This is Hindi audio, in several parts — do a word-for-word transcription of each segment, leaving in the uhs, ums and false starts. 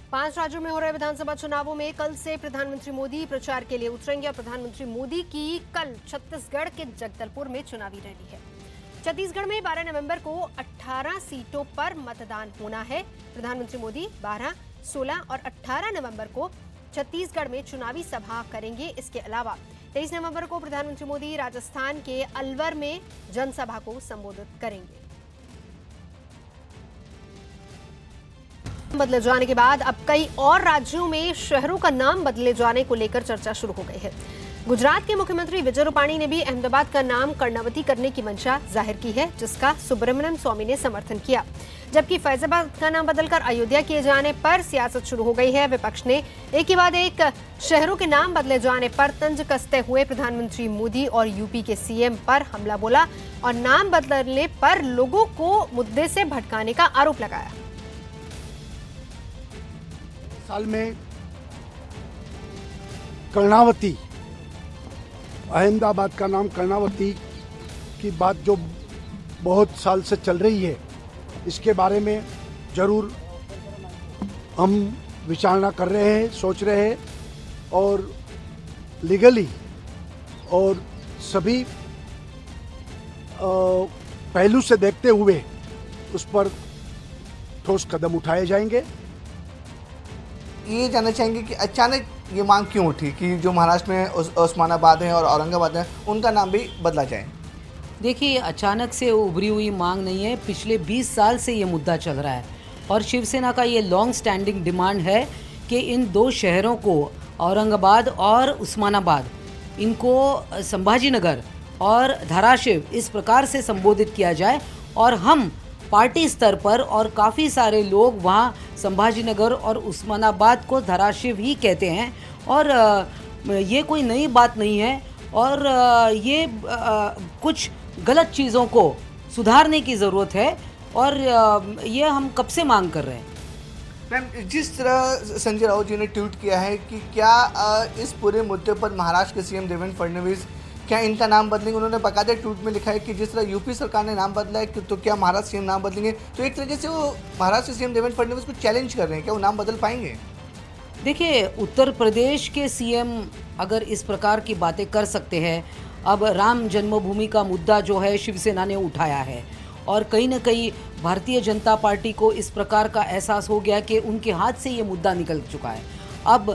पांच राज्यों में हो रहे विधानसभा चुनावों में कल से प्रधानमंत्री मोदी प्रचार के लिए उतरेंगे और प्रधानमंत्री मोदी की कल छत्तीसगढ़ के जगदलपुर में चुनावी रैली है। छत्तीसगढ़ में बारह नवंबर को अठारह सीटों पर मतदान होना है। प्रधानमंत्री मोदी बारह, सोलह और अठारह नवंबर को छत्तीसगढ़ में चुनावी सभा करेंगे। इसके अलावा तेईस नवंबर को प्रधानमंत्री मोदी राजस्थान के अलवर में जनसभा को संबोधित करेंगे। बदले जाने के बाद अब कई और राज्यों में शहरों का नाम बदले जाने को लेकर चर्चा शुरू हो गई है। गुजरात के मुख्यमंत्री विजय रूपाणी ने भी अहमदाबाद का नाम कर्णावती करने की मंशा जाहिर की है, जिसका सुब्रमण्यम स्वामी ने समर्थन किया। जबकि फैजाबाद का नाम बदलकर अयोध्या किए जाने पर सियासत शुरू हो गई है। विपक्ष ने एक के बाद एक शहरों के नाम बदले जाने पर तंज कसते हुए प्रधानमंत्री मोदी और यूपी के सीएम पर हमला बोला और नाम बदलने पर लोगों को मुद्दे से भटकाने का आरोप लगाया। साल में कर्णावती, अहमदाबाद का नाम कर्णावती की बात जो बहुत साल से चल रही है, इसके बारे में जरूर हम विचारणा कर रहे हैं, सोच रहे हैं और लीगली और सभी पहलू से देखते हुए उस पर ठोस कदम उठाए जाएंगे। ये जानना चाहेंगे कि अचानक ये मांग क्यों उठी कि जो महाराष्ट्र में उस्मानाबाद है और औरंगाबाद है उनका नाम भी बदला जाए? देखिए, अचानक से उभरी हुई मांग नहीं है, पिछले बीस साल से ये मुद्दा चल रहा है और शिवसेना का ये लॉन्ग स्टैंडिंग डिमांड है कि इन दो शहरों को, औरंगाबाद और उस्मानाबाद, इनको संभाजीनगर और धाराशिव इस प्रकार से संबोधित किया जाए। और हम पार्टी स्तर पर और काफ़ी सारे लोग वहाँ संभाजीनगर और उस्मानाबाद को धाराशिव ही कहते हैं और ये कोई नई बात नहीं है और ये कुछ गलत चीज़ों को सुधारने की ज़रूरत है और ये हम कब से मांग कर रहे हैं। मैम, जिस तरह संजय राउत जी ने ट्वीट किया है कि क्या इस पूरे मुद्दे पर महाराष्ट्र के सीएम देवेंद्र फडणवीस क्या इनका नाम बदलेंगे, उन्होंने बाकायदा ट्वीट में लिखा है कि जिस तरह यूपी सरकार ने नाम बदला है तो क्या महाराष्ट्र सीएम नाम बदलेंगे। तो एक तरीके से वो महाराष्ट्र सीएम देवेंद्र फडणवीस को चैलेंज कर रहे हैं, क्या वो नाम बदल पाएंगे? देखिए, उत्तर प्रदेश के सीएम अगर इस प्रकार की बातें कर सकते हैं, अब राम जन्मभूमि का मुद्दा जो है शिवसेना ने उठाया है और कहीं ना कहीं भारतीय जनता पार्टी को इस प्रकार का एहसास हो गया कि उनके हाथ से ये मुद्दा निकल चुका है। अब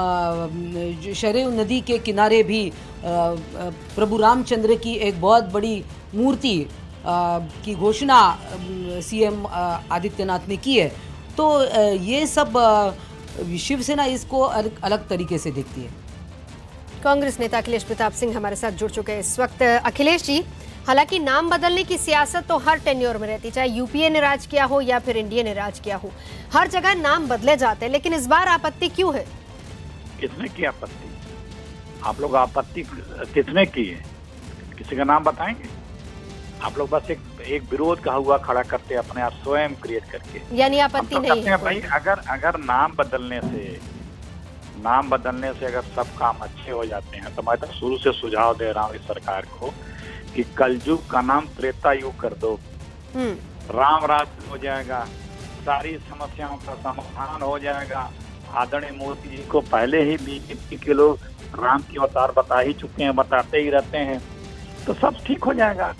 शरयू नदी के किनारे भी प्रभु रामचंद्र की एक बहुत बड़ी मूर्ति की घोषणा सीएम आदित्यनाथ ने की है। तो ये सब शिवसेना इसको अलग, अलग तरीके से देखती है। कांग्रेस नेता अखिलेश प्रताप सिंह हमारे साथ जुड़ चुके हैं इस वक्त। अखिलेश जी, हालांकि नाम बदलने की सियासत तो हर टेन्योर में रहती, चाहे यूपीए ने राज किया हो या फिर एनडीए ने राज किया हो, हर जगह नाम बदले जाते हैं, लेकिन इस बार आपत्ति क्यों है? किसने की आपत्ति? आप लोग आपत्ति किसने की है? किसी का नाम बताएंगे? आप लोग बस एक एक विरोध का हुआ खड़ा करते हैं अपने आप स्वयं क्रिएट करके, यानी आपत्ति तो नहीं है भाई। अगर अगर नाम बदलने से नाम बदलने से अगर सब काम अच्छे हो जाते हैं तो मैं तो शुरू से सुझाव दे रहा हूँ इस सरकार को कि कलयुग का नाम त्रेता युग कर दो, राम राज हो जाएगा, सारी समस्याओं का समाधान हो जाएगा। आदरणीय मोदी जी को पहले ही बीजेपी के लोग राम की अवतार बता ही चुके हैं, बताते ही रहते हैं, तो सब ठीक हो जाएगा।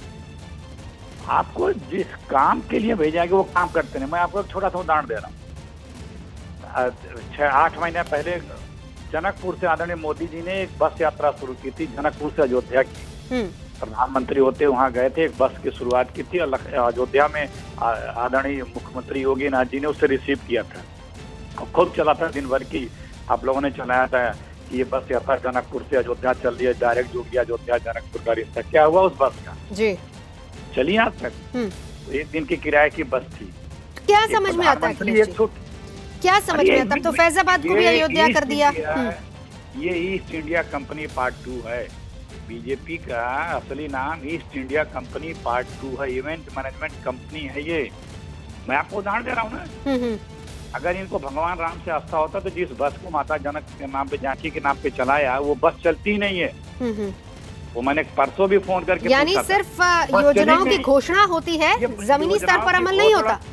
आपको जिस काम के लिए भेजा गया वो काम करते नहीं। मैं आपको एक छोटा सा उदाहरण दे रहा हूँ। छह आठ महीने पहले जनकपुर से आदरणीय मोदी जी ने एक बस यात्रा शुरू की थी, जनकपुर से अयोध्या की। प्रधानमंत्री होते वहाँ गए थे, एक बस की शुरुआत की थी और अयोध्या में आदरणीय मुख्यमंत्री योगी नाथ जी ने उससे रिसीव किया था और खुद चला था दिन भर की। आप लोगों ने चलाया था कि ये बस यात्रा जनकपुर से अयोध्या चल रही है, डायरेक्ट जो गया अयोध्या जनकपुर का रिश्ता। क्या हुआ उस बस का? जी चलिए आज तक तो एक दिन की किराए की बस थी। क्या समझ में आता है? क्या समझ में आता? तो फैजाबाद को भी अयोध्या कर दिया। ये East India company part two है। बीजेपी का असली नाम East India company part two है, इवेंट मैनेजमेंट कंपनी है ये। मैं आपको उदाहरण दे रहा हूँ ना। अगर इनको भगवान राम से आस्था होता तो जिस बस को माता जनक के नाम पे, जानकी के नाम पे चलाया, वो बस चलती ही नहीं है। वो मैंने परसों भी फोन करके, यानी सिर्फ योजनाओं की घोषणा होती है, जमीनी स्तर पर अमल नहीं होता।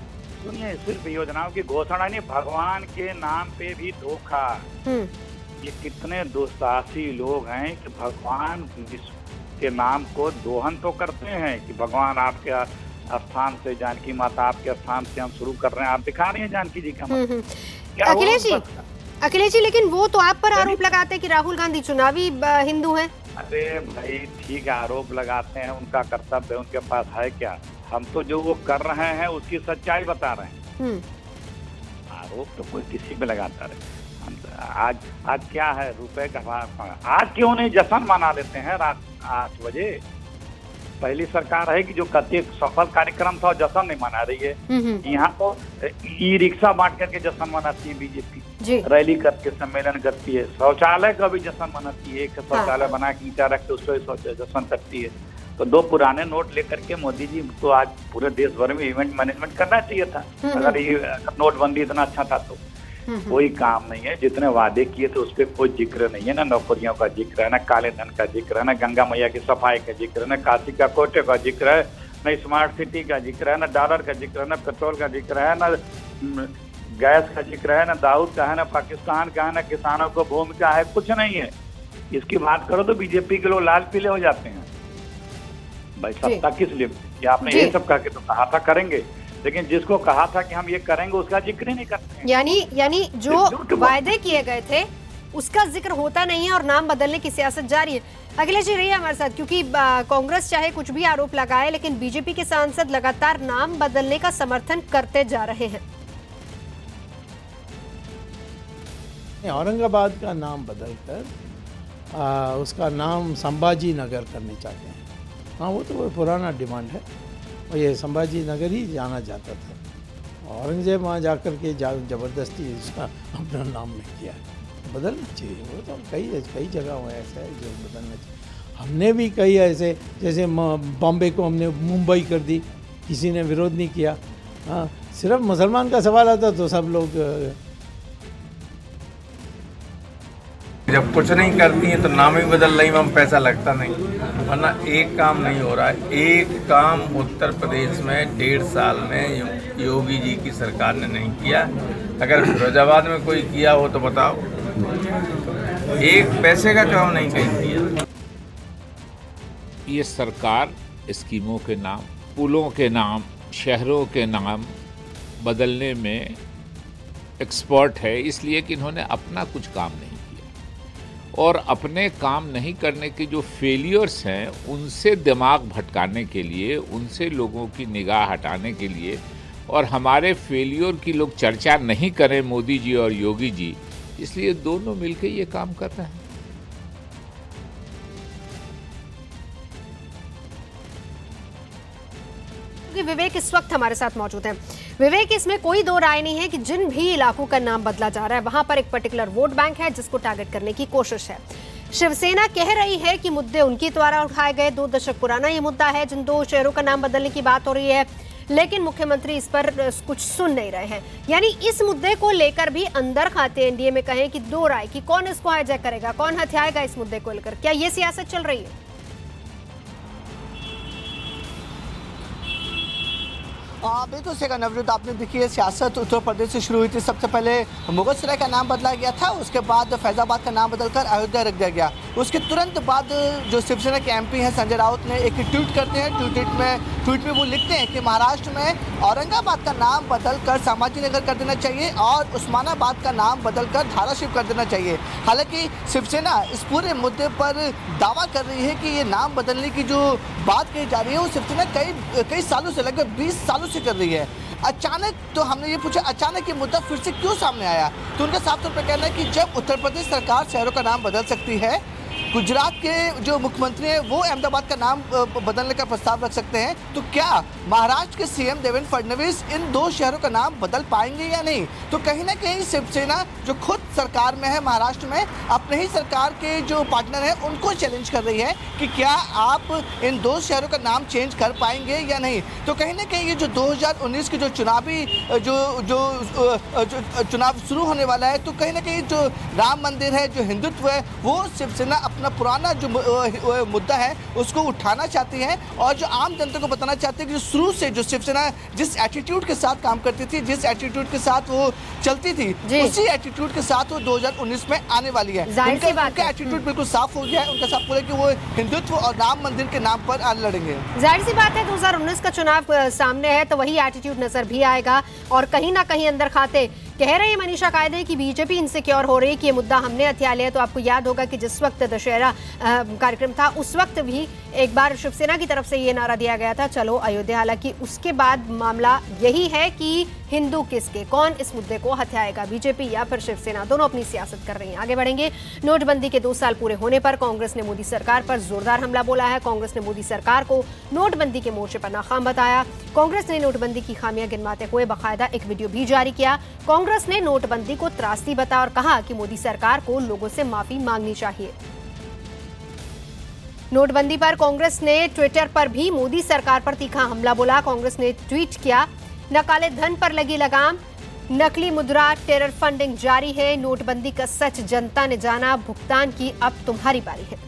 सुनिए, सिर्फ योजनाओं की घोषणा नहीं, भगवान के नाम पे भी धोखा। ये कितने दुस्साहसी लोग हैं कि भगवान के नाम को दोहन तो करते हैं कि भगवान आपके स्थान से, जानकी माता आपके स्थान से हम शुरू कर रहे हैं, आप दिखा रही हैं जानकी जी का मतलब। क्या अखिलेश जी, अखिलेश जी, लेकिन वो तो आप पर आरोप लगाते हैं कि राहुल गांधी चुनावी हिंदू हैं। अरे भाई ठीक है, आरोप लगाते हैं, उनका कर्तव्य है, उनके पास है क्या। हम तो जो वो कर रहे हैं उसकी सच्चाई बता रहे हैं। आरोप तो कोई किसी पे लगाता रहे। आज आज क्या है, रुपए का भाव। आज क्यों नहीं जश्न मना लेते हैं रात आठ बजे। पहली सरकार है कि जो कति सफल कार्यक्रम था जश्न नहीं मना रही है। यहाँ तो ई रिक्शा बांट करके जश्न मनाती है बीजेपी, रैली करके सम्मेलन करती है, शौचालय का भी जश्न मनाती है, एक शौचालय बना के ईंटा रख के उस पर जश्न करती है। तो दो पुराने नोट लेकर के मोदी जी को आज पूरे देश भर में इवेंट मैनेजमेंट करना चाहिए था। अगर ये नोटबंदी इतना अच्छा था तो कोई काम नहीं है। जितने वादे किए थे उस पर कोई जिक्र नहीं है, ना नौकरियों का जिक्र है, ना काले धन का जिक्र है, ना गंगा मैया की सफाई का जिक्र है, ना काशी का कोटे का जिक्र है, ना स्मार्ट सिटी का जिक्र है, ना डॉलर का जिक्र है, ना पेट्रोल का जिक्र है, ना गैस का जिक्र है, ना दाऊद का है, ना पाकिस्तान का है, ना किसानों को भूमिका है, कुछ नहीं है। इसकी बात करो तो बीजेपी के लोग लाल पीले हो जाते हैं। भाई सत्ता किस लिए? ये आपने ये सब कहा कि तो कहा था करेंगे, लेकिन जिसको कहा था कि हम ये करेंगे उसका जिक्र ही नहीं करते हैं। यानी यानी जो वायदे किए गए थे उसका जिक्र होता नहीं है और नाम बदलने की सियासत जारी है। अखिलेश जी रहिए हमारे साथ, क्योंकि कांग्रेस चाहे कुछ भी आरोप लगाए लेकिन बीजेपी के सांसद लगातार नाम बदलने का समर्थन करते जा रहे हैं। औरंगाबाद का नाम बदलकर उसका नाम संभाजी नगर करने चाहते हैं। हाँ, वो तो वो पुराना डिमांड है और ये संभाजी नगर ही जाना जाता था। औरंगजेब वहाँ जाकर के जा जबरदस्ती उसका अपना नाम नहीं किया, बदलना चाहिए। वो तो कई कई जगह हुआ ऐसा है जो बदलना चाहिए। हमने भी कई ऐसे, जैसे बॉम्बे को हमने मुंबई कर दी, किसी ने विरोध नहीं किया। हाँ, सिर्फ मुसलमान का सवाल आता तो सब लोग जब कुछ नहीं करती हैं तो नाम ही बदल रही, हम पैसा लगता नहीं, वरना एक काम नहीं हो रहा है। एक काम उत्तर प्रदेश में डेढ़ साल में योगी जी की सरकार ने नहीं किया। अगर फिरोजाबाद में कोई किया हो तो बताओ, एक पैसे का काम नहीं कहीं किया। ये सरकार स्कीमों के नाम, पुलों के नाम, शहरों के नाम बदलने में एक्सपर्ट है, इसलिए कि इन्होंने अपना कुछ काम नहीं किया और अपने काम नहीं करने के जो फेलियर्स हैं उनसे दिमाग भटकाने के लिए, उनसे लोगों की निगाह हटाने के लिए और हमारे फेलियर की लोग चर्चा नहीं करें मोदी जी और योगी जी, इसलिए दोनों मिलकर ये काम कर रहे हैं। विवेक इस वक्त हमारे साथ मौजूद हैं। विवेक, इसमें कोई दो राय नहीं है कि जिन भी इलाकों का नाम बदला जा रहा है वहां पर एक पर्टिकुलर वोट बैंक है जिसको टारगेट करने की कोशिश है। शिवसेना कह रही है कि मुद्दे उनके द्वारा उठाए गए, दो दशक पुराना ये मुद्दा है जिन दो शहरों का नाम बदलने की बात हो रही है, लेकिन मुख्यमंत्री इस पर कुछ सुन नहीं रहे हैं। यानी इस मुद्दे को लेकर भी अंदर खाते एनडीए में कहें कि दो राय कि कौन इसको हाईजैक करेगा, कौन हथियाएगा इस मुद्दे को लेकर, क्या ये सियासत चल रही है? बिल्कुल सही कहा नवनीत, आपने देखिए सियासत उत्तर प्रदेश से शुरू हुई थी। सबसे पहले मुगलसराय का नाम बदला गया था, उसके बाद फैजाबाद का नाम बदलकर अयोध्या रख दिया गया। उसके तुरंत बाद जो शिवसेना के एमपी हैं संजय राउत ने एक ट्वीट करते हैं। ट्वीट में ट्वीट में वो लिखते हैं कि महाराष्ट्र में औरंगाबाद का नाम बदलकर संभाजी नगर कर देना चाहिए और उस्मानाबाद का नाम बदलकर धाराशिव कर देना चाहिए। हालांकि शिवसेना इस पूरे मुद्दे पर दावा कर रही है कि ये नाम बदलने की जो बात कही जा रही है वो शिवसेना कई कई सालों से, लगभग बीस सालों से कर रही है। अचानक तो हमने ये पूछा अचानक ये मुद्दा फिर से क्यों सामने आया, तो उनका साफ तौर पर कहना है कि जब उत्तर प्रदेश सरकार शहरों का नाम बदल सकती है, गुजरात के जो मुख्यमंत्री हैं वो अहमदाबाद का नाम बदलने का प्रस्ताव रख सकते हैं, तो क्या महाराष्ट्र के सीएम देवेंद्र फडणवीस इन दो शहरों का नाम बदल पाएंगे या नहीं? तो कहीं ना कहीं शिवसेना जो खुद सरकार में है महाराष्ट्र में, अपने ही सरकार के जो पार्टनर हैं उनको चैलेंज कर रही है कि क्या आप इन दो शहरों का नाम चेंज कर पाएंगे या नहीं। तो कहीं ना कहीं ये जो दो हज़ार उन्नीस के जो चुनावी जो जो, जो चुनाव शुरू होने वाला है, तो कहीं ना कहीं जो राम मंदिर है, जो हिंदुत्व है, वो शिवसेना अपना पुराना जो मुद्दा है उसको उठाना चाहती है और जो आम जनता को बताना चाहती है कि शुरू से जो शिवसेना जिस एटीट्यूड के साथ काम करती थी, जिस एटीट्यूड के साथ वो चलती थी, उसी एटीट्यूड के साथ वो दो हज़ार उन्नीस में आने वाली है। उनका, उनका एटीट्यूड बिल्कुल साफ हो गया है, उनका साफ हो गया कि वो हिंदुत्व और राम मंदिर के नाम पर आज लड़ेंगे। जाहिर सी बात है, दो हज़ार उन्नीस का चुनाव सामने है तो वही एटीट्यूड नजर भी आएगा और कहीं ना कहीं अंदर खाते कह रहे हैं मनीषा कायदे कि बीजेपी इनसिक्योर हो रही है कि ये मुद्दा हमने हथिया लिया। तो आपको याद होगा कि जिस वक्त दशहरा कार्यक्रम था उस वक्त भी एक बार शिवसेना की तरफ से ये नारा दिया गया था, चलो अयोध्या। हालांकि उसके बाद मामला यही है कि हिंदू किसके, कौन इस मुद्दे को हथियाएगा, बीजेपी या फिर शिवसेना। दोनों अपनी सियासत कर रही हैं। आगे बढ़ेंगे। नोटबंदी के दो साल पूरे होने पर कांग्रेस ने मोदी सरकार पर जोरदार हमला बोला है। कांग्रेस ने मोदी सरकार को नोटबंदी के मोर्चे पर नाकाम बताया। कांग्रेस ने नोटबंदी की खामियां गिनवाते हुए बाकायदा एक वीडियो भी जारी किया। कांग्रेस ने नोटबंदी को त्रासदी बताया और कहा कि मोदी सरकार को लोगों से माफी मांगनी चाहिए। नोटबंदी पर कांग्रेस ने ट्विटर पर भी मोदी सरकार पर तीखा हमला बोला। कांग्रेस ने ट्वीट किया, न काले धन पर लगी लगाम, नकली मुद्रा, टेरर फंडिंग जारी है, नोटबंदी का सच जनता ने जाना, भुगतान की अब तुम्हारी बारी है।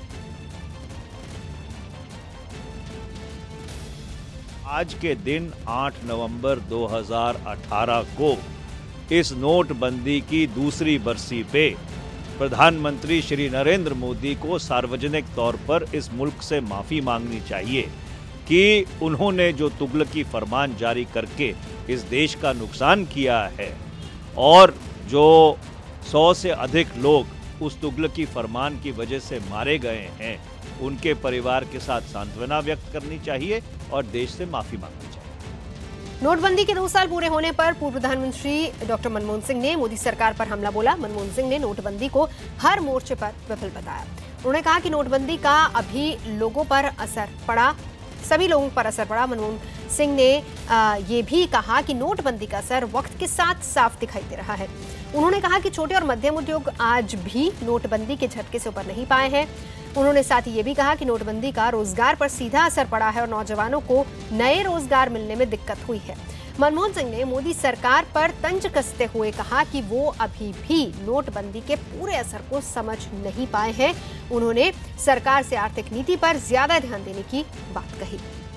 आज के दिन आठ नवंबर दो हज़ार अठारह को इस नोटबंदी की दूसरी बरसी पे प्रधानमंत्री श्री नरेंद्र मोदी को सार्वजनिक तौर पर इस मुल्क से माफ़ी मांगनी चाहिए कि उन्होंने जो तुगलकी फरमान जारी करके इस देश का नुकसान किया है और जो सौ से अधिक लोग उस तुगलकी फरमान की वजह से मारे गए हैं, उनके परिवार के साथ सांत्वना व्यक्त करनी चाहिए और देश से माफ़ी मांगनी चाहिए। नोटबंदी के दो साल पूरे होने पर पूर्व प्रधानमंत्री डॉक्टर मनमोहन सिंह ने मोदी सरकार पर हमला बोला। मनमोहन सिंह ने नोटबंदी को हर मोर्चे पर विफल बताया। उन्होंने कहा कि नोटबंदी का अभी लोगों पर असर पड़ा, सभी लोगों पर असर पड़ा। मनमोहन सिंह ने आ, ये भी कहा कि नोटबंदी का असर वक्त के साथ साफ दिखाई दे रहा है। उन्होंने कहा कि छोटे और मध्यम उद्योग आज भी नोटबंदी के झटके से ऊपर नहीं पाए हैं। उन्होंने साथ ही ये भी कहा कि नोटबंदी का रोजगार पर सीधा असर पड़ा है और नौजवानों को नए रोजगार मिलने में दिक्कत हुई है। मनमोहन सिंह ने मोदी सरकार पर तंज कसते हुए कहा कि वो अभी भी नोटबंदी के पूरे असर को समझ नहीं पाए हैं। उन्होंने सरकार से आर्थिक नीति पर ज्यादा ध्यान देने की बात कही।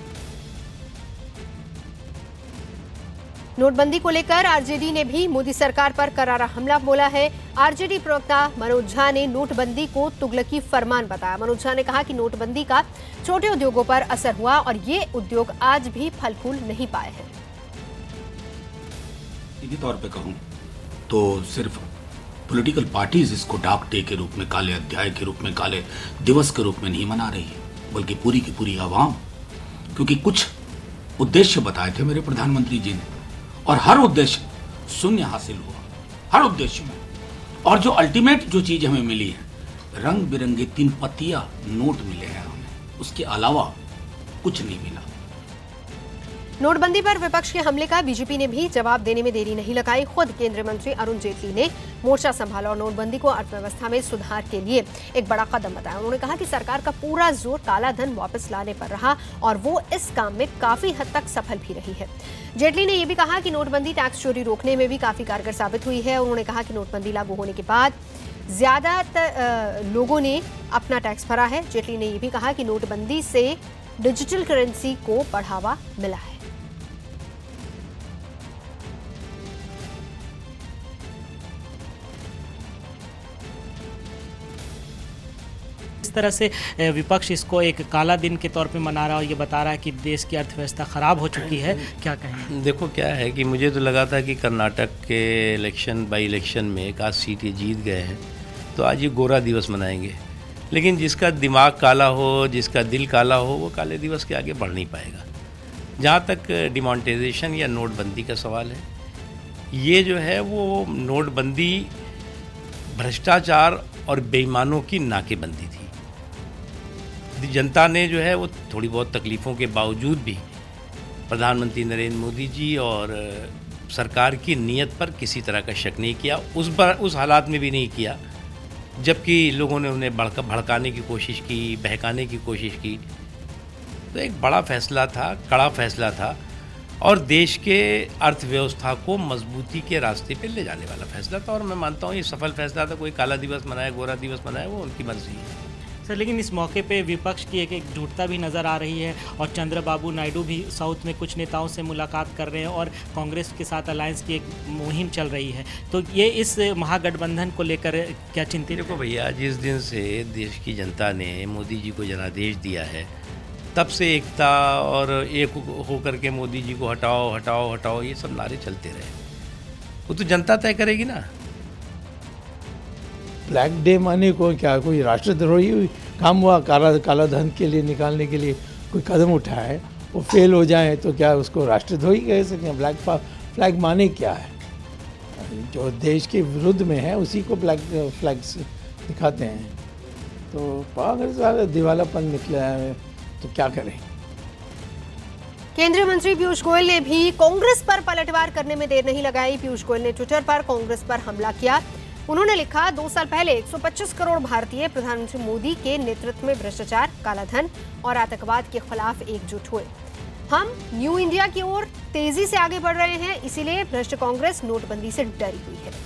नोटबंदी को लेकर आरजेडी ने भी मोदी सरकार पर करारा हमला बोला है। आरजेडी प्रवक्ता मनोज झा ने नोटबंदी को तुगलकी फरमान बताया। मनोज झा ने कहा कि नोटबंदी का छोटे उद्योगों पर असर हुआ और ये उद्योग आज भी फल फूल नहीं पाए हैं। सीधे तौर पे कहूं तो सिर्फ पॉलिटिकल पार्टीज इसको डार्क डे के रूप में, काले अध्याय के रूप में, काले दिवस के रूप में नहीं मना रही है, बल्कि पूरी की पूरी आवाम, क्योंकि कुछ उद्देश्य बताए थे मेरे प्रधानमंत्री जी ने और हर उद्देश्य शून्य हासिल हुआ, हर उद्देश्य में। और जो अल्टीमेट जो चीज हमें मिली है, रंग बिरंगे तीन पत्तियां नोट मिले हैं हमें, उसके अलावा कुछ नहीं मिला। नोटबंदी पर विपक्ष के हमले का बीजेपी ने भी जवाब देने में देरी नहीं लगाई। खुद केंद्रीय मंत्री अरुण जेटली ने मोर्चा संभाला और नोटबंदी को अर्थव्यवस्था में सुधार के लिए एक बड़ा कदम बताया। उन्होंने कहा कि सरकार का पूरा जोर काला धन वापस लाने पर रहा और वो इस काम में काफी हद तक सफल भी रही है। जेटली ने यह भी कहा कि नोटबंदी टैक्स चोरी रोकने में भी काफी कारगर साबित हुई है। उन्होंने कहा कि नोटबंदी लागू होने के बाद ज्यादातर लोगों ने अपना टैक्स भरा है। जेटली ने यह भी कहा कि नोटबंदी से डिजिटल करेंसी को बढ़ावा मिला है। इस तरह से विपक्ष इसको एक काला दिन के तौर पे मना रहा है और ये बता रहा है कि देश की अर्थव्यवस्था खराब हो चुकी है, क्या कहें? देखो क्या है कि मुझे तो लगा था कि कर्नाटक के इलेक्शन बाई इलेक्शन में एक आध सीटें जीत गए हैं तो आज ये गोरा दिवस मनाएंगे, लेकिन जिसका दिमाग काला हो, जिसका दिल काला हो, वो काले दिवस के आगे बढ़ नहीं पाएगा। जहाँ तक डिमोनेटाइजेशन या नोटबंदी का सवाल है, ये जो है वो नोटबंदी भ्रष्टाचार और बेईमानों की नाकेबंदी थी। जनता ने जो है वो थोड़ी बहुत तकलीफ़ों के बावजूद भी प्रधानमंत्री नरेंद्र मोदी जी और सरकार की नीयत पर किसी तरह का शक नहीं किया, उस बार उस हालात में भी नहीं किया जबकि लोगों ने उन्हें भड़का भड़काने की कोशिश की, बहकाने की कोशिश की। तो एक बड़ा फैसला था, कड़ा फैसला था और देश के अर्थव्यवस्था को मजबूती के रास्ते पे ले जाने वाला फैसला था और मैं मानता हूँ ये सफल फैसला था। कोई काला दिवस मनाए, गोरा दिवस मनाए, वो उनकी मर्जी है। सर, लेकिन इस मौके पे विपक्ष की एक एकजुटता भी नज़र आ रही है और चंद्रबाबू नायडू भी साउथ में कुछ नेताओं से मुलाकात कर रहे हैं और कांग्रेस के साथ अलायंस की एक मुहिम चल रही है, तो ये इस महागठबंधन को लेकर क्या चिंतित? देखो भैया, जिस दिन से देश की जनता ने मोदी जी को जनादेश दिया है तब से एकता और एक होकर के मोदी जी को हटाओ हटाओ हटाओ ये सब नारे चलते रहे। वो तो जनता तय करेगी ना। ब्लैक डे माने को क्या कोई राष्ट्रद्रोही काम हुआ? काला काला धन के लिए निकालने के लिए कोई कदम उठाए, वो फेल हो जाए तो क्या उसको राष्ट्रद्रोही कह सकते हैं? ब्लैक फ्लैग माने क्या है? जो देश के विरुद्ध में है उसी को ब्लैक फ्लैग दिखाते हैं। तो कांग्रेस वाला दिवालापन निकला है, तो क्या करें? केंद्रीय मंत्री पीयूष गोयल ने भी कांग्रेस पर पलटवार करने में देर नहीं लगाई। पीयूष गोयल ने ट्विटर पर कांग्रेस पर हमला किया। उन्होंने लिखा, दो साल पहले एक सौ पच्चीस करोड़ भारतीय प्रधानमंत्री मोदी के नेतृत्व में भ्रष्टाचार, कालाधन और आतंकवाद के खिलाफ एकजुट हुए। हम न्यू इंडिया की ओर तेजी से आगे बढ़ रहे हैं, इसीलिए भ्रष्ट कांग्रेस नोटबंदी से डरी हुई है।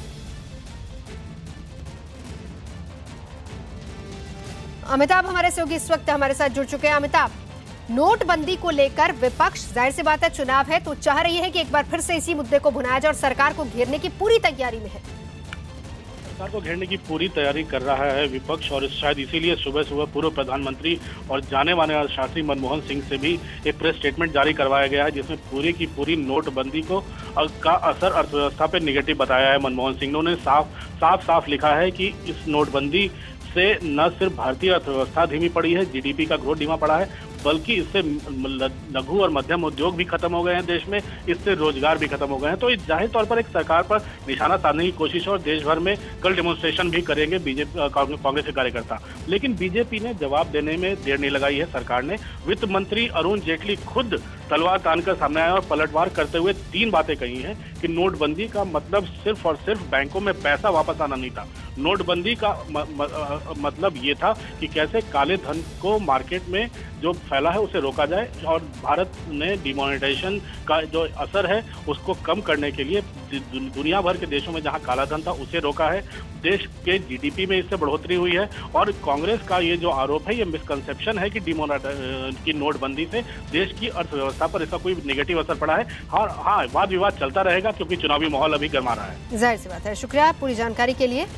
अमिताभ हमारे सहयोगी इस वक्त हमारे साथ जुड़ चुके हैं। अमिताभ, नोटबंदी को लेकर विपक्ष, जाहिर सी बात है चुनाव है तो चाह रही है कि एक बार फिर से इसी मुद्दे को भुनाया जाए और सरकार को घेरने की पूरी तैयारी में है। सरकार को घेरने की पूरी तैयारी कर रहा है विपक्ष और शायद इसीलिए सुबह सुबह पूर्व प्रधानमंत्री और जाने माने अर्थशास्त्री मनमोहन सिंह से भी एक प्रेस स्टेटमेंट जारी करवाया गया है जिसमें पूरी की पूरी नोटबंदी को का असर अर्थव्यवस्था पर निगेटिव बताया है। मनमोहन सिंह ने उन्हें साफ साफ साफ लिखा है कि इस नोटबंदी से न सिर्फ भारतीय अर्थव्यवस्था धीमी पड़ी है, जीडीपी का ग्रोथ धीमा पड़ा है, बल्कि इससे लघु और मध्यम उद्योग भी खत्म हो गए हैं देश में, इससे रोजगार भी खत्म हो गए हैं। तो जाहिर तौर पर एक सरकार पर निशाना साधने की कोशिश और देश भर में कल डेमोन्स्ट्रेशन भी करेंगे बीजेपी कांग्रेस के कार्यकर्ता। लेकिन बीजेपी ने जवाब देने में देर नहीं लगाई है। सरकार ने वित्त मंत्री अरुण जेटली खुद तलवार तानकर सामने आए और पलटवार करते हुए तीन बातें कही हैं कि नोटबंदी का मतलब सिर्फ और सिर्फ बैंकों में पैसा वापस आना नहीं था। नोटबंदी का म, म, मतलब ये था कि कैसे काले धन को मार्केट में जो फैला है उसे रोका जाए और भारत ने डिमोनेटाइजेशन का जो असर है उसको कम करने के लिए दुनिया भर के देशों में जहां काला धन था उसे रोका है। देश के जीडीपी में इससे बढ़ोतरी हुई है और कांग्रेस का ये जो आरोप है ये मिसकंसेप्शन है कि डिमोनेटाइजेशन की नोटबंदी से देश की अर्थव्यवस्था पर इसका कोई नेगेटिव असर पड़ा है। हाँ हाँ वाद विवाद चलता रहेगा क्योंकि चुनावी माहौल अभी गर्मा रहा है। जाहिर सी बात है। शुक्रिया पूरी जानकारी के लिए।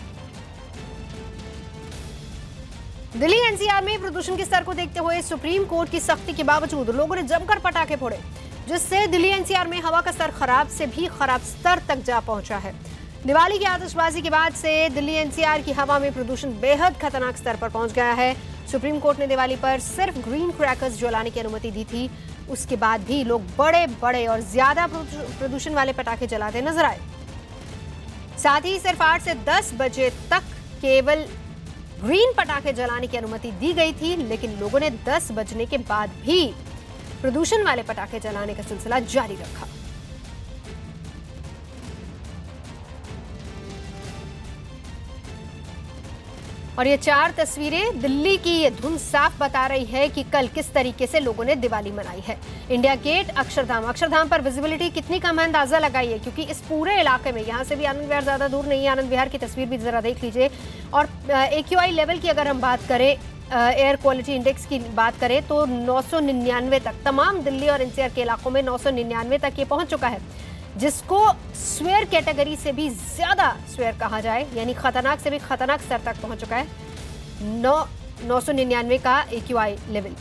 दिल्ली एनसीआर में प्रदूषण के स्तर को देखते हुए सुप्रीम कोर्ट की सख्ती के बावजूद लोगों ने जमकर पटाखे फोड़े, जिससे दिल्ली एनसीआर में हवा का स्तर खराब से भी खराब स्तर तक जा पहुंचा है। दिवाली की आतिशबाजी के बाद से दिल्ली एनसीआर की हवा में प्रदूषण बेहद खतरनाक स्तर पर पहुंच गया है। सुप्रीम कोर्ट ने दिवाली पर सिर्फ ग्रीन क्रैकर्स जलाने की अनुमति दी थी, उसके बाद भी लोग बड़े बड़े और ज्यादा प्रदूषण वाले पटाखे जलाते नजर आए। साथ ही सिर्फ आठ से दस बजे तक केवल ग्रीन पटाखे जलाने की अनुमति दी गई थी, लेकिन लोगों ने दस बजने के बाद भी प्रदूषण वाले पटाखे जलाने का सिलसिला जारी रखा। और ये चार तस्वीरें दिल्ली की ये धुंध साफ बता रही है कि कल किस तरीके से लोगों ने दिवाली मनाई है। इंडिया गेट, अक्षरधाम अक्षरधाम पर विजिबिलिटी कितनी कम है अंदाजा लगाइए, क्योंकि इस पूरे इलाके में यहाँ से भी आनंद विहार ज्यादा दूर नहीं है। आनंद विहार की तस्वीर भी जरा देख लीजिए। और एक्यूआई लेवल की अगर हम बात करें, एयर क्वालिटी इंडेक्स की बात करें तो नौ सौ निन्यानवे तक तमाम दिल्ली और एनसीआर के इलाकों में नौ सौ निन्यानवे तक ये पहुंच चुका है, जिसको स्वेयर कैटेगरी से भी ज्यादा स्वेयर कहा जाए, यानी खतरनाक से भी खतरनाक स्तर तक पहुंच चुका है नौ नौ सौ निन्यानवे का एक्यूआई लेवल।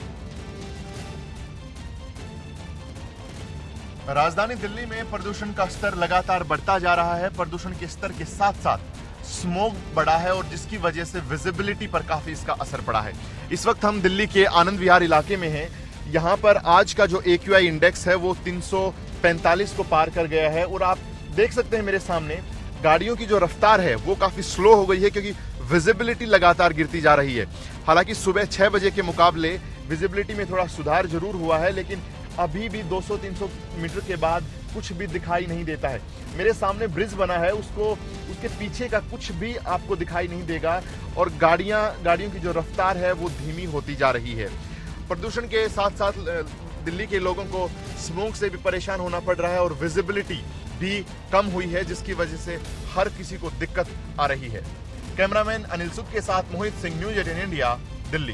राजधानी दिल्ली में प्रदूषण का स्तर लगातार बढ़ता जा रहा है। प्रदूषण के स्तर के साथ साथ स्मोक बढ़ा है और जिसकी वजह से विजिबिलिटी पर काफी इसका असर पड़ा है। इस वक्त हम दिल्ली के आनंद विहार इलाके में हैं। यहाँ पर आज का जो एक्यूआई इंडेक्स है वो तीन सौ पैंतालीस को पार कर गया है और आप देख सकते हैं मेरे सामने गाड़ियों की जो रफ्तार है वो काफी स्लो हो गई है, क्योंकि विजिबिलिटी लगातार गिरती जा रही है। हालांकि सुबह छह बजे के मुकाबले विजिबिलिटी में थोड़ा सुधार जरूर हुआ है, लेकिन अभी भी दो सौ तीन सौ मीटर के बाद कुछ भी दिखाई नहीं देता है। मेरे सामने ब्रिज बना है, उसको उसके पीछे का कुछ भी आपको दिखाई नहीं देगा और गाड़ियां गाड़ियों की जो रफ्तार है वो धीमी होती जा रही है। प्रदूषण के साथ साथ दिल्ली के लोगों को स्मोक से भी परेशान होना पड़ रहा है और विजिबिलिटी भी कम हुई है, जिसकी वजह से हर किसी को दिक्कत आ रही है। कैमरामैन अनिल सुद के साथ Mohit Singh, news eighteen India, Delhi.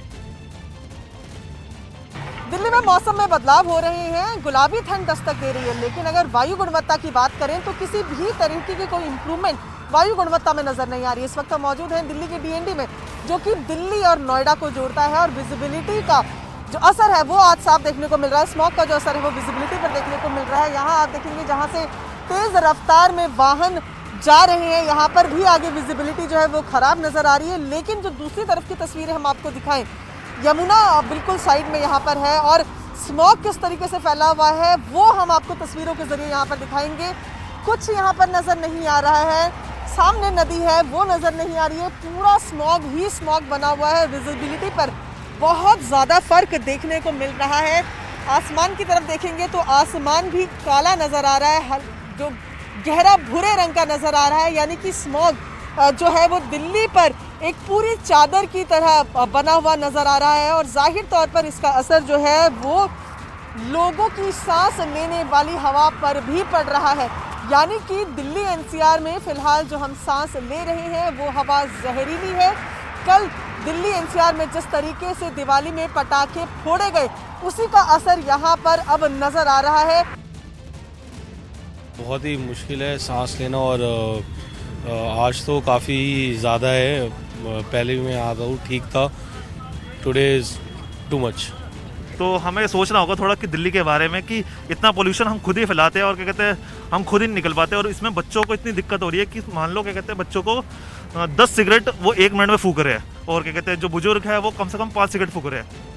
Delhi में मौसम में बदलाव हो रहे हैं, गुलाबी ठंड दस्तक दे रही है, लेकिन अगर वायु गुणवत्ता की बात करें तो किसी भी तरीके की कोई इंप्रूवमेंट वायु गुणवत्ता में नजर नहीं आ रही है। इस वक्त हम मौजूद हैं दिल्ली के डीएनडी में, जो कि दिल्ली और नोएडा को जोड़ता है, और विजिबिलिटी का जो असर है वो आज साफ देखने को मिल रहा है। स्मॉग का जो असर है वो विजिबिलिटी पर देखने को मिल रहा है। यहाँ आप देखेंगे जहाँ से तेज रफ्तार में वाहन जा रहे हैं, यहाँ पर भी आगे विजिबिलिटी जो है वो खराब नजर आ रही है। लेकिन जो दूसरी तरफ की तस्वीरें हम आपको दिखाएं, यमुना बिल्कुल साइड में यहाँ पर है और स्मॉग किस तरीके से फैला हुआ है वो हम आपको तस्वीरों के जरिए यहाँ पर दिखाएंगे। कुछ यहाँ पर नजर नहीं आ रहा है, सामने नदी है वो नजर नहीं आ रही है, पूरा स्मॉग ही स्मॉग बना हुआ है। विजिबिलिटी पर बहुत ज़्यादा फर्क देखने को मिल रहा है। आसमान की तरफ देखेंगे तो आसमान भी काला नज़र आ रहा है, जो गहरा भूरे रंग का नज़र आ रहा है, यानी कि स्मॉग जो है वो दिल्ली पर एक पूरी चादर की तरह बना हुआ नज़र आ रहा है। और जाहिर तौर पर इसका असर जो है वो लोगों की सांस लेने वाली हवा पर भी पड़ रहा है, यानी कि दिल्ली एनसीआर में फ़िलहाल जो हम सांस ले रहे हैं वो हवा जहरीली है। कल दिल्ली एनसीआर में जिस तरीके से दिवाली में पटाखे फोड़े गए, उसी का असर यहाँ पर अब नज़र आ रहा है। बहुत ही मुश्किल है सांस लेना, और आज तो काफ़ी ज़्यादा है। पहले भी मैं आता हूँ ठीक था, टुडे इज़ टू मच। तो हमें सोचना होगा थोड़ा कि दिल्ली के बारे में, कि इतना पोल्यूशन हम खुद ही फैलाते हैं और क्या कहते हैं हम खुद ही निकल पाते हैं, और इसमें बच्चों को इतनी दिक्कत हो रही है कि मान लो क्या कहते हैं बच्चों को दस सिगरेट वो एक मिनट में फूक रहे हैं, और क्या कहते हैं जो बुजुर्ग है वो कम से कम पाँच सिगरेट फूक रहे हैं।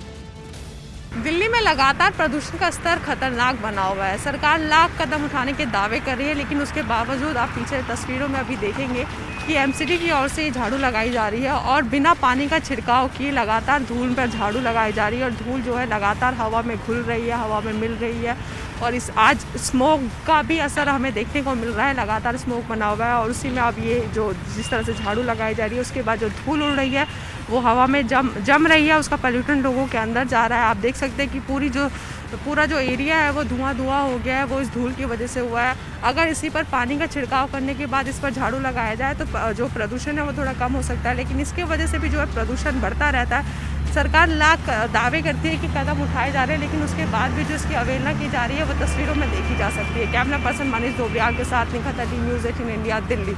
दिल्ली में लगातार प्रदूषण का स्तर खतरनाक बना हुआ है। सरकार लाख कदम उठाने के दावे कर रही है, लेकिन उसके बावजूद आप पीछे तस्वीरों में अभी देखेंगे कि एमसीडी की ओर से झाड़ू लगाई जा रही है और बिना पानी का छिड़काव किए लगातार धूल पर झाड़ू लगाई जा रही है, और धूल जो है लगातार हवा में घुल रही है, हवा में मिल रही है। और इस आज स्मोक का भी असर हमें देखने को मिल रहा है, लगातार स्मोक बना हुआ है, और उसी में अब ये जो जिस तरह से झाड़ू लगाई जा रही है उसके बाद जो धूल उड़ रही है वो हवा में जम जम रही है, उसका पॉल्यूशन लोगों के अंदर जा रहा है। आप देख सकते हैं कि पूरी जो पूरा जो एरिया है वो धुआं धुआं हो गया है, वो इस धूल की वजह से हुआ है। अगर इसी पर पानी का छिड़काव करने के बाद इस पर झाड़ू लगाया जाए तो जो प्रदूषण है वो थोड़ा कम हो सकता है, लेकिन इसके वजह से भी जो है प्रदूषण बढ़ता रहता है। सरकार लाख दावे करती है कि कदम उठाए जा रहे हैं, लेकिन उसके बाद भी जो इसकी अवहेलना की जा रही है वो तस्वीरों में देखी जा सकती है। कैमरा पर्सन मनीष दोबियाल के साथ Nikhat Ali, news eighteen India, Delhi.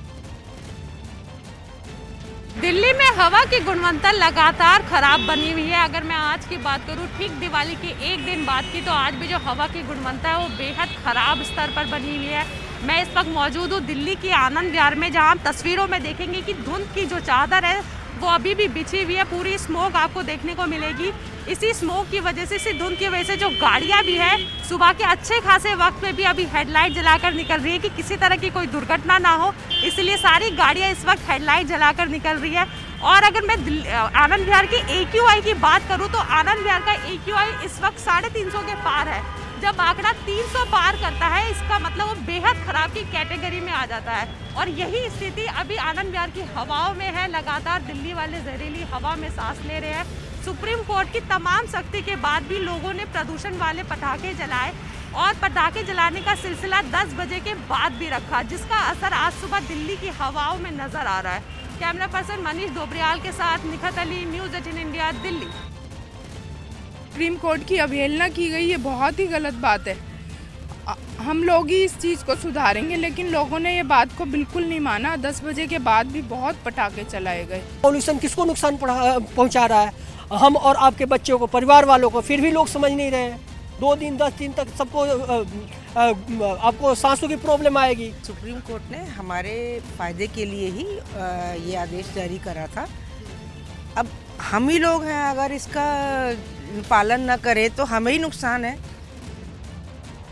Delhi में हवा की गुणवत्ता लगातार खराब बनी हुई है। अगर मैं आज की बात करूं, ठीक दिवाली के एक दिन बाद की, तो आज भी जो हवा की गुणवत्ता है वो बेहद खराब स्तर पर बनी हुई है। मैं इस वक्त मौजूद हूँ दिल्ली की आनंद विहार में, जहाँ आप तस्वीरों में देखेंगे कि धुंध की जो चादर है वो अभी भी बिछी हुई है, पूरी स्मोक आपको देखने को मिलेगी। इसी स्मोक की वजह से, इसी धुंध की वजह से जो गाड़ियाँ भी हैं सुबह के अच्छे खासे वक्त में भी अभी हेडलाइट जलाकर निकल रही है कि किसी तरह की कोई दुर्घटना ना हो, इसलिए सारी गाड़ियाँ इस वक्त हेडलाइट जलाकर निकल रही है। और अगर मैं आनंद विहार की ए क्यू आई की बात करूँ तो आनंद विहार का ए क्यू आई इस वक्त साढ़े तीन सौ के पार है। जब आंकड़ा तीन सौ पार करता है, इसका मतलब वो बेहद खराब की कैटेगरी में आ जाता है। और यही स्थिति अभी आनंद विहार की हवाओं में है। लगातार दिल्ली वाले जहरीली हवा में सांस ले रहे हैं। सुप्रीम कोर्ट की तमाम सख्ती के बाद भी लोगों ने प्रदूषण वाले पटाखे जलाए, और पटाखे जलाने का सिलसिला दस बजे के बाद भी रखा, जिसका असर आज सुबह दिल्ली की हवाओं में नजर आ रहा है। कैमरा पर्सन मनीष दोबरियाल के साथ Nikhat Ali, news eighteen India, Delhi. Supreme court की अवहेलना की गई है, बहुत ही गलत बात है। हम लोग ही इस चीज़ को सुधारेंगे, लेकिन लोगों ने ये बात को बिल्कुल नहीं माना। दस बजे के बाद भी बहुत पटाखे चलाए गए। पॉल्यूशन किसको नुकसान पहुंचा रहा है? हम और आपके बच्चों को, परिवार वालों को। फिर भी लोग समझ नहीं रहे हैं। दो दिन दस दिन तक सबको आपको सांसों की प्रॉब्लम आएगी। सुप्रीम कोर्ट ने हमारे फायदे के लिए ही ये आदेश जारी करा था। अब हम ही लोग हैं, अगर इसका पालन न करें तो हमें ही नुकसान है।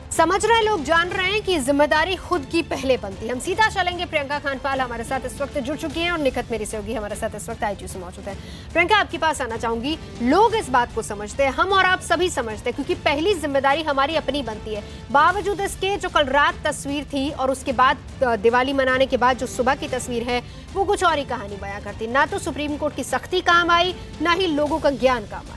समझ रहे लोग जान रहे हैं कि जिम्मेदारी खुद की पहले बनती है। हम सीधा चलेंगे, प्रियंका खानपाल हमारे साथ इस वक्त जुड़ चुकी हैं और निखत मेरी सहयोगी हमारे साथ इस वक्त आईजी से मौजूद है। प्रियंका, आपके पास आना चाहूंगी। लोग इस बात को समझते हैं, हम और आप सभी समझते हैं, क्योंकि पहली जिम्मेदारी हमारी अपनी बनती है। बावजूद इसके जो कल रात तस्वीर थी और उसके बाद दिवाली मनाने के बाद जो सुबह की तस्वीर है वो कुछ और ही कहानी बयां करती। ना तो सुप्रीम कोर्ट की सख्ती काम आई, ना ही लोगों का ज्ञान काम आया।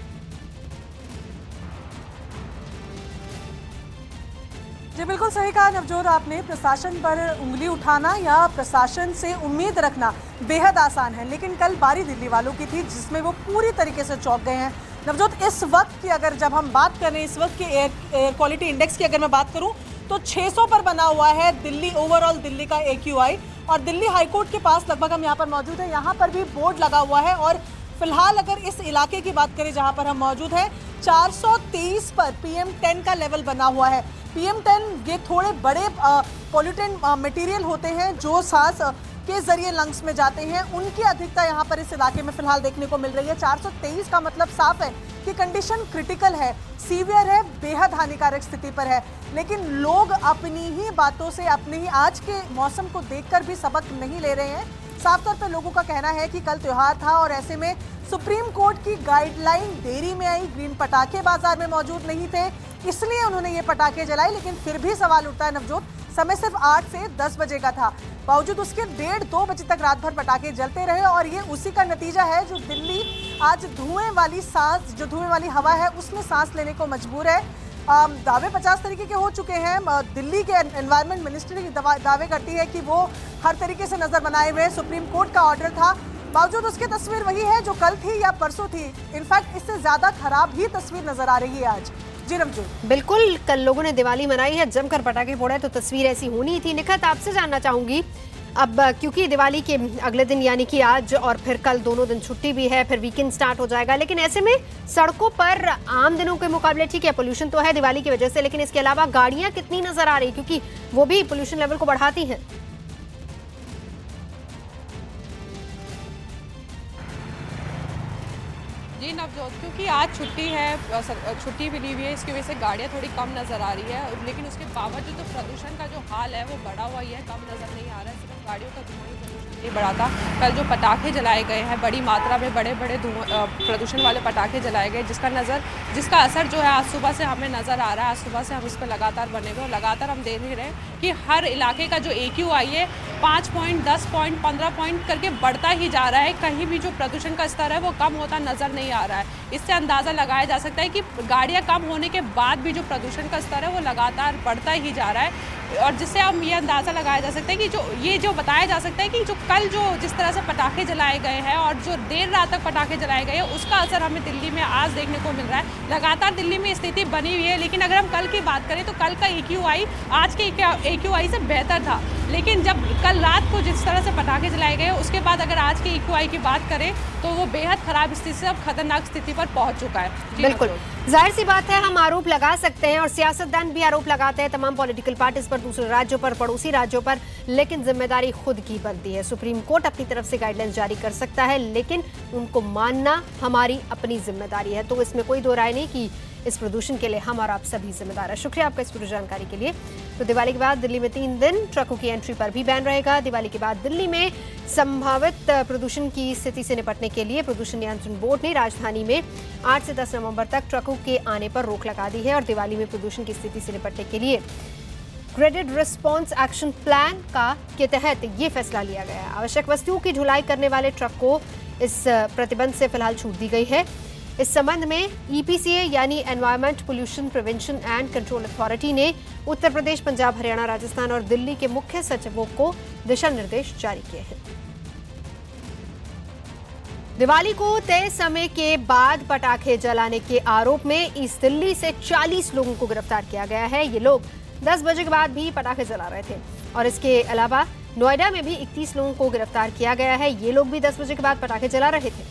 जी बिल्कुल सही कहा नवजोत आपने। प्रशासन पर उंगली उठाना या प्रशासन से उम्मीद रखना बेहद आसान है, लेकिन कल बारी दिल्ली वालों की थी जिसमें वो पूरी तरीके से चौंक गए हैं। नवजोत, इस वक्त की अगर जब हम बात कर रहे हैं, इस वक्त के एयर एयर क्वालिटी इंडेक्स की अगर मैं बात करूं तो छह सौ पर बना हुआ है दिल्ली, ओवरऑल दिल्ली का ए क्यू आई। और दिल्ली हाईकोर्ट के पास लगभग हम यहाँ पर मौजूद हैं, यहाँ पर भी बोर्ड लगा हुआ है। और फिलहाल अगर इस इलाके की बात करें जहाँ पर हम मौजूद हैं, चार सौ तेईस पर पी एम टेन का लेवल बना हुआ है। पी एम टेन ये थोड़े बड़े पॉल्यूटेंट मटेरियल होते हैं जो सांस के जरिए लंग्स में जाते हैं, उनकी अधिकता यहाँ पर इस इलाके में फिलहाल देखने को मिल रही है। चार सौ तेईस का मतलब साफ है कि कंडीशन क्रिटिकल है, सीवियर है, बेहद हानिकारक स्थिति पर है। लेकिन लोग अपनी ही बातों से, अपने ही आज के मौसम को देखकर भी सबक नहीं ले रहे हैं। साफ तौर पर लोगों का कहना है कि कल त्योहार था और ऐसे में सुप्रीम कोर्ट की गाइडलाइन देरी में आई, ग्रीन पटाखे बाजार में मौजूद नहीं थे, इसलिए उन्होंने ये पटाखे जलाए। लेकिन फिर भी सवाल उठता है नवजोत, समय सिर्फ आठ से दस बजे का था, बावजूद उसके डेढ़ दो बजे तक रात भर पटाखे जलते रहे। और ये उसी का नतीजा है जो दिल्ली आज धुएं वाली सांस, जो धुएं वाली हवा है उसमें सांस लेने को मजबूर है। दावे पचास तरीके के हो चुके हैं। दिल्ली के एनवायरनमेंट मिनिस्ट्री दावे करती है कि वो हर तरीके से नजर बनाए हुए, सुप्रीम कोर्ट का ऑर्डर था, बावजूद उसकी तस्वीर वही है जो कल थी या परसों थी। इनफैक्ट इससे ज्यादा खराब ही तस्वीर नजर आ रही है आज। जी रमजू, बिल्कुल, कल लोगों ने दिवाली मनाई है, जमकर पटाखे फोड़े, तो तस्वीर ऐसी होनी थी। निखत, आपसे जानना चाहूंगी, अब क्योंकि दिवाली के अगले दिन यानी कि आज और फिर कल दोनों दिन छुट्टी भी है, फिर वीकेंड स्टार्ट हो जाएगा, लेकिन ऐसे में सड़कों पर आम दिनों के मुकाबले ठीक है पोल्यूशन तो है दिवाली की वजह से, लेकिन इसके अलावा गाड़ियां कितनी नजर आ रही, क्योंकि वो भी पोल्यूशन लेवल को बढ़ाती हैं। जी नवजोत, क्योंकि आज छुट्टी है, छुट्टी मिली हुई है, इसकी वजह से गाड़ियाँ थोड़ी कम नज़र आ रही है, लेकिन उसके बावजूद तो प्रदूषण का जो हाल है वो बढ़ा हुआ ही है, कम नज़र नहीं आ रहा है। सिर्फ गाड़ियों का धुआं ही प्रदूषण नहीं बढ़ा था। कल जो पटाखे जलाए गए हैं, बड़ी मात्रा में बड़े बड़े धुआं प्रदूषण वाले पटाखे जलाए गए, जिसका नज़र जिसका असर जो है आज सुबह से हमें नज़र आ रहा है। आज सुबह से हम इस पर लगातार बने हुए और लगातार हम देख रहे हैं कि हर इलाके का जो ए क्यू आई है पाँच पॉइंट, दस पॉइंट, पंद्रह पॉइंट करके बढ़ता ही जा रहा है। कहीं भी जो प्रदूषण का स्तर है वो कम होता नज़र नहीं आ रहा है। इससे अंदाज़ा लगाया जा सकता है कि गाड़ियाँ कम होने के बाद भी जो प्रदूषण का स्तर है वो लगातार बढ़ता ही जा रहा है, और जिससे हम ये अंदाज़ा लगाया जा सकता है कि जो ये जो बताया जा सकता है कि जो कल जो जिस तरह से पटाखे जलाए गए हैं और जो देर रात तक पटाखे जलाए गए हैं उसका असर हमें दिल्ली में आज देखने को मिल रहा है। लगातार दिल्ली में स्थिति बनी हुई है, लेकिन अगर हम कल की बात करें तो कल का ए क्यू आई आज के ए क्यू आई से बेहतर था। लेकिन जब कल रात को जिस तरह से पटाखे जलाए गए उसके बाद अगर आज के ए क्यू आई की बात करें तो वो बेहद खराब स्थिति से अब खतरनाक स्थिति पर पहुंच चुका है। बिल्कुल, जाहिर सी बात है, हम आरोप लगा सकते हैं और सियासतदान भी आरोप लगाते हैं तमाम पॉलिटिकल पार्टीज पर, दूसरे राज्यों पर, पड़ोसी राज्यों पर, लेकिन जिम्मेदारी खुद की बनती है। सुप्रीम कोर्ट अपनी तरफ से गाइडलाइंस जारी कर सकता है, लेकिन उनको मानना हमारी अपनी जिम्मेदारी है। तो इसमें कोई दो राय नहीं कि इस प्रदूषण के लिए हम और आप सभी जिम्मेदार हैं। शुक्रिया आपका इस पूरी जानकारी के लिए। तो दिवाली के बाद दिल्ली में तीन दिन ट्रकों की एंट्री पर भी बैन रहेगा। दिवाली के बाद दिल्ली में संभावित प्रदूषण की स्थिति से निपटने के लिए प्रदूषण नियंत्रण बोर्ड ने राजधानी में आठ से दस नवंबर तक ट्रकों के आने पर रोक लगा दी है और दिवाली में प्रदूषण की स्थिति से निपटने के लिए ग्रेडेड रिस्पॉन्स एक्शन प्लान का के तहत ये फैसला लिया गया है। आवश्यक वस्तुओं की ढुलाई करने वाले ट्रक को इस प्रतिबंध से फिलहाल छूट दी गई है। इस संबंध में ई पी सी ए यानी environment pollution prevention and control authority ने उत्तर प्रदेश, पंजाब, हरियाणा, राजस्थान और दिल्ली के मुख्य सचिवों को दिशा निर्देश जारी किए हैं। दिवाली को तय समय के बाद पटाखे जलाने के आरोप में ईस्ट दिल्ली से चालीस लोगों को गिरफ्तार किया गया है। ये लोग दस बजे के बाद भी पटाखे जला रहे थे और इसके अलावा नोएडा में भी इकतीस लोगों को गिरफ्तार किया गया है। ये लोग भी दस बजे के बाद पटाखे जला रहे थे।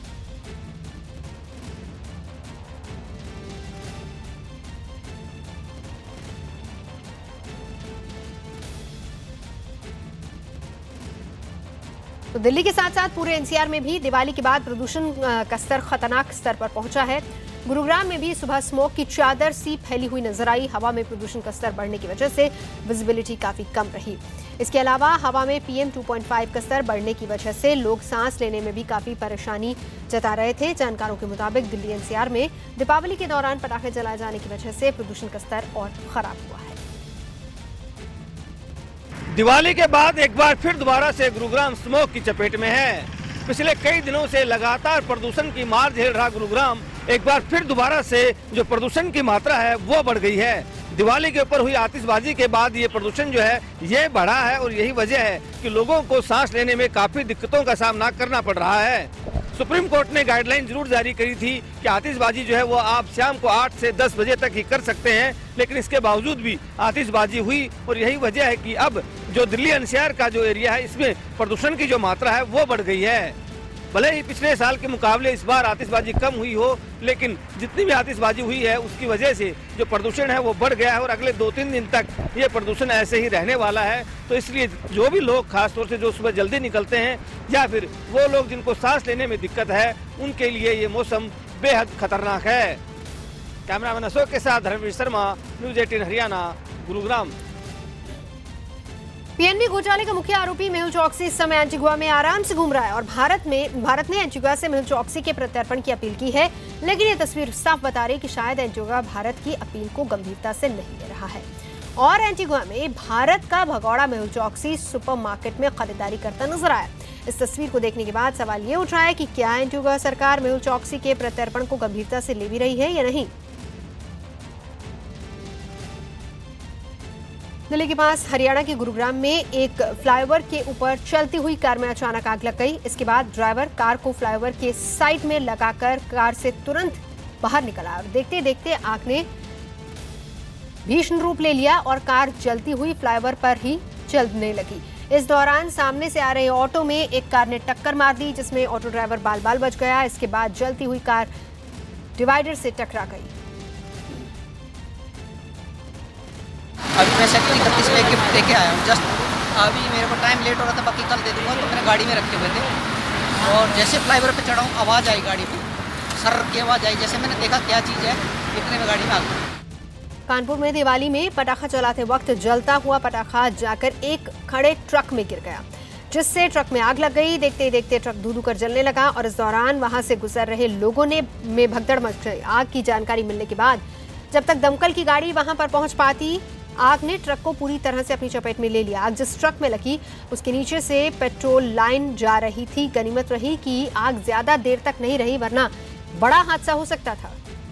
तो दिल्ली के साथ साथ पूरे एन सी आर में भी दिवाली के बाद प्रदूषण का स्तर खतरनाक स्तर पर पहुंचा है। गुरुग्राम में भी सुबह स्मोक की चादर सी फैली हुई नजर आई। हवा में प्रदूषण का स्तर बढ़ने की वजह से विजिबिलिटी काफी कम रही। इसके अलावा हवा में पीएम टू पॉइंट फाइव का स्तर बढ़ने की वजह से लोग सांस लेने में भी काफी परेशानी जता रहे थे। जानकारों के मुताबिक दिल्ली एनसीआर में दीपावली के दौरान पटाखे जलाए जाने की वजह से प्रदूषण का स्तर और खराब हुआ है। दिवाली के बाद एक बार फिर दोबारा से गुरुग्राम स्मोक की चपेट में है। पिछले कई दिनों से लगातार प्रदूषण की मार झेल रहा गुरुग्राम एक बार फिर दोबारा से जो प्रदूषण की मात्रा है वो बढ़ गई है। दिवाली के ऊपर हुई आतिशबाजी के बाद ये प्रदूषण जो है ये बढ़ा है और यही वजह है कि लोगों को सांस लेने में काफी दिक्कतों का सामना करना पड़ रहा है। सुप्रीम कोर्ट ने गाइडलाइन जरूर जारी करी थी कि आतिशबाजी जो है वो आप शाम को आठ से दस बजे तक ही कर सकते हैं, लेकिन इसके बावजूद भी आतिशबाजी हुई और यही वजह है कि अब जो दिल्ली एनसीआर का जो एरिया है इसमें प्रदूषण की जो मात्रा है वो बढ़ गई है। भले ही पिछले साल के मुकाबले इस बार आतिशबाजी कम हुई हो, लेकिन जितनी भी आतिशबाजी हुई है उसकी वजह से जो प्रदूषण है वो बढ़ गया है और अगले दो तीन दिन तक ये प्रदूषण ऐसे ही रहने वाला है। तो इसलिए जो भी लोग खासतौर से जो सुबह जल्दी निकलते हैं या फिर वो लोग जिनको सांस लेने में दिक्कत है उनके लिए ये मौसम बेहद खतरनाक है। कैमरामैन अशोक के साथ Dharamvir Sharma, news eighteen Haryana, Gurugram. PNB घोटाले का मुख्य आरोपी मेहुल चौकसी इस समय एंटीगुआ में आराम से घूम रहा है और भारत में भारत ने एंटीगुआ से मेहुल चौकसी के प्रत्यर्पण की अपील की है, लेकिन ये तस्वीर साफ बता रही कि शायद एंटीगुआ भारत की अपील को गंभीरता से नहीं ले रहा है। और एंटीगुआ में भारत का भगौड़ा मेहुल चौकसी सुपरमार्केट में खरीदारी करता नजर आया। इस तस्वीर को देखने के बाद सवाल ये उठ रहा है कि क्या एंटीगुआ सरकार मेहुल चौकसी के प्रत्यर्पण को गंभीरता से ले भी रही है या नहीं। दिल्ली के पास हरियाणा के गुरुग्राम में एक फ्लाईओवर के ऊपर चलती हुई कार में अचानक आग लग गई। इसके बाद ड्राइवर कार को फ्लाईओवर के साइड में लगाकर कार से तुरंत बाहर निकला और देखते देखते आग ने भीषण रूप ले लिया और कार जलती हुई फ्लाईओवर पर ही चलने लगी। इस दौरान सामने से आ रहे ऑटो में एक कार ने टक्कर मार दी, जिसमें ऑटो ड्राइवर बाल बाल बच गया। इसके बाद जलती हुई कार डिवाइडर से टकरा गई। अभी मैं सेक्टर इकतीस में गिफ्ट देके आया हूँ। जस्ट अभी मेरे को टाइम लेट हो रहा था, बाकी कल दे दूँगा। तो मैंने गाड़ी में रखे हुए थे और जैसे फ्लाईओवर पे चढ़ा हूँ आवाज़ आई गाड़ी में, सर की आवाज़ आई। जैसे मैंने देखा क्या चीज़ है, इतने में गाड़ी में आ गई। कानपुर में दिवाली में पटाखा चलाते वक्त जलता हुआ पटाखा जाकर एक खड़े ट्रक में गिर गया, जिससे ट्रक में आग लग गई। देखते देखते ट्रक धू धू कर जलने लगा और इस दौरान वहां से गुजर रहे लोगों ने में भगदड़ मच गई। आग की जानकारी मिलने के बाद जब तक दमकल की गाड़ी वहां पर पहुंच पाती, आग ने ट्रक को पूरी तरह से अपनी चपेट में ले लिया। आग जिस ट्रक में लगी उसके नीचे से पेट्रोल लाइन जा रही थी। गनीमत रही कि आग ज्यादा देर तक नहीं रही, वरना बड़ा हादसा हो सकता था।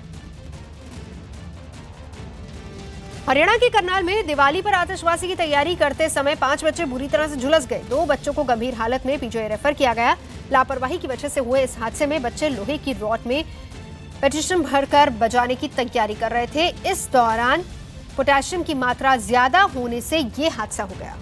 हरियाणा के करनाल में दिवाली पर आतिशबाजी की तैयारी करते समय पांच बच्चे बुरी तरह से झुलस गए। दो बच्चों को गंभीर हालत में पीजीआई रेफर किया गया। लापरवाही की वजह से हुए इस हादसे में बच्चे लोहे की रॉड में पेट्रोल भरकर बजाने की तैयारी कर रहे थे। इस दौरान पोटेशियम की मात्रा ज्यादा होने से ये हादसा हो गया।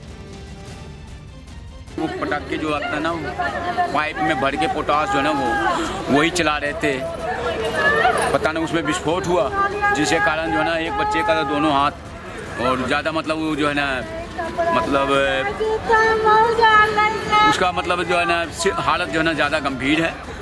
वो पटाखे जो आता है ना, पाइप में भर के पोटाश जो है ना वो वही चला रहे थे। पता नहीं उसमें विस्फोट हुआ, जिसके कारण जो है ना एक बच्चे का दोनों हाथ और ज़्यादा मतलब वो जो है ना मतलब उसका मतलब जो है ना हालत जो है ना ज़्यादा गंभीर है।